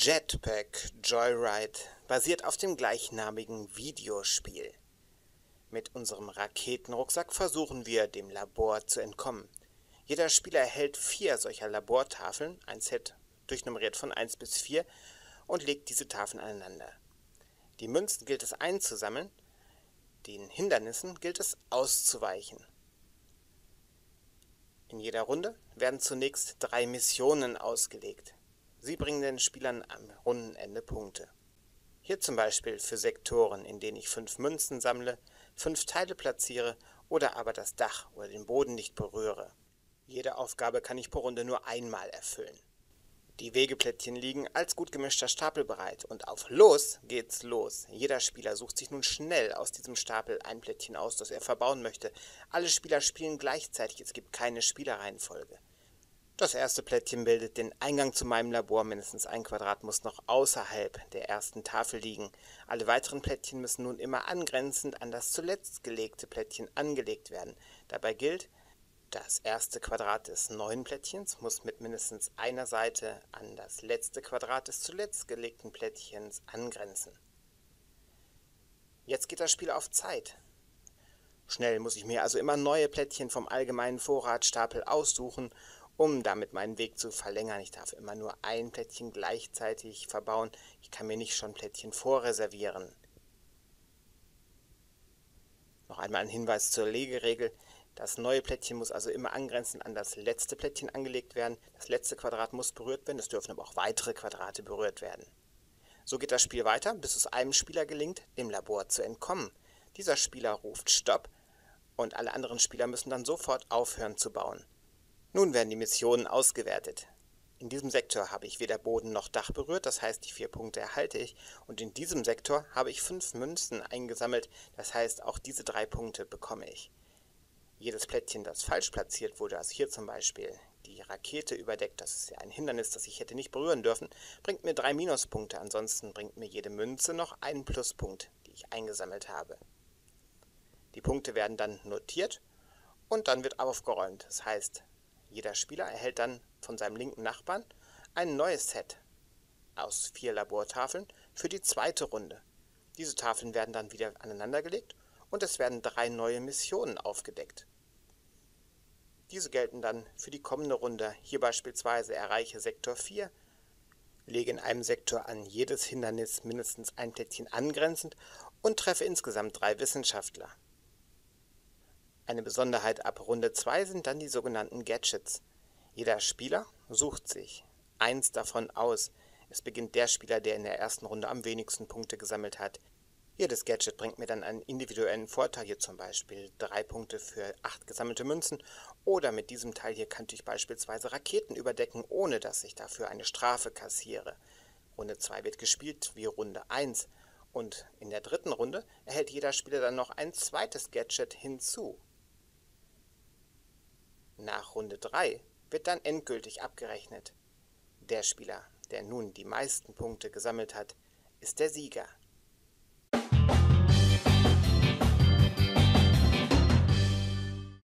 Jetpack Joyride basiert auf dem gleichnamigen Videospiel. Mit unserem Raketenrucksack versuchen wir, dem Labor zu entkommen. Jeder Spieler erhält 4 solcher Labortafeln, ein Set durchnummeriert von 1 bis 4, und legt diese Tafeln aneinander. Die Münzen gilt es einzusammeln, den Hindernissen gilt es auszuweichen. In jeder Runde werden zunächst 3 Missionen ausgelegt. Sie bringen den Spielern am Rundenende Punkte. Hier zum Beispiel für Sektoren, in denen ich 5 Münzen sammle, 5 Teile platziere oder aber das Dach oder den Boden nicht berühre. Jede Aufgabe kann ich pro Runde nur einmal erfüllen. Die Wegeplättchen liegen als gut gemischter Stapel bereit und auf los geht's los. Jeder Spieler sucht sich nun schnell aus diesem Stapel ein Plättchen aus, das er verbauen möchte. Alle Spieler spielen gleichzeitig, es gibt keine Spielerreihenfolge. Das erste Plättchen bildet den Eingang zu meinem Labor, mindestens ein Quadrat muss noch außerhalb der ersten Tafel liegen. Alle weiteren Plättchen müssen nun immer angrenzend an das zuletzt gelegte Plättchen angelegt werden. Dabei gilt, das erste Quadrat des neuen Plättchens muss mit mindestens einer Seite an das letzte Quadrat des zuletzt gelegten Plättchens angrenzen. Jetzt geht das Spiel auf Zeit. Schnell muss ich mir also immer neue Plättchen vom allgemeinen Vorratsstapel aussuchen, um damit meinen Weg zu verlängern. Ich darf immer nur ein Plättchen gleichzeitig verbauen. Ich kann mir nicht schon Plättchen vorreservieren. Noch einmal ein Hinweis zur Legeregel. Das neue Plättchen muss also immer angrenzend an das letzte Plättchen angelegt werden. Das letzte Quadrat muss berührt werden, es dürfen aber auch weitere Quadrate berührt werden. So geht das Spiel weiter, bis es einem Spieler gelingt, dem Labor zu entkommen. Dieser Spieler ruft Stopp und alle anderen Spieler müssen dann sofort aufhören zu bauen. Nun werden die Missionen ausgewertet. In diesem Sektor habe ich weder Boden noch Dach berührt, das heißt, die 4 Punkte erhalte ich. Und in diesem Sektor habe ich 5 Münzen eingesammelt, das heißt, auch diese 3 Punkte bekomme ich. Jedes Plättchen, das falsch platziert wurde, also hier zum Beispiel die Rakete überdeckt, das ist ja ein Hindernis, das ich hätte nicht berühren dürfen, bringt mir 3 Minuspunkte, ansonsten bringt mir jede Münze noch einen Pluspunkt, die ich eingesammelt habe. Die Punkte werden dann notiert und dann wird aufgeräumt, das heißt, jeder Spieler erhält dann von seinem linken Nachbarn ein neues Set aus 4 Labortafeln für die zweite Runde. Diese Tafeln werden dann wieder aneinandergelegt und es werden 3 neue Missionen aufgedeckt. Diese gelten dann für die kommende Runde. Hier beispielsweise erreiche Sektor 4, lege in einem Sektor an jedes Hindernis mindestens ein Plättchen angrenzend und treffe insgesamt 3 Wissenschaftler. Eine Besonderheit ab Runde 2 sind dann die sogenannten Gadgets. Jeder Spieler sucht sich eins davon aus. Es beginnt der Spieler, der in der ersten Runde am wenigsten Punkte gesammelt hat. Jedes Gadget bringt mir dann einen individuellen Vorteil, hier zum Beispiel 3 Punkte für 8 gesammelte Münzen. Oder mit diesem Teil hier könnte ich beispielsweise Raketen überdecken, ohne dass ich dafür eine Strafe kassiere. Runde 2 wird gespielt wie Runde 1. Und in der dritten Runde erhält jeder Spieler dann noch ein zweites Gadget hinzu. Nach Runde 3 wird dann endgültig abgerechnet. Der Spieler, der nun die meisten Punkte gesammelt hat, ist der Sieger.